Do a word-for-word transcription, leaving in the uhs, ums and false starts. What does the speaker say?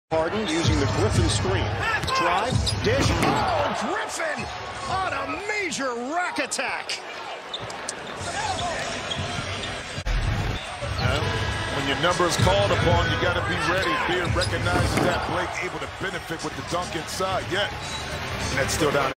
Harden using the Griffin screen. Drive, dish. Oh, Griffin on a major rack attack. Uh, when your number is called upon, you got to be ready. Beard recognizes that. Blake able to benefit with the dunk inside. Yet, that's still down.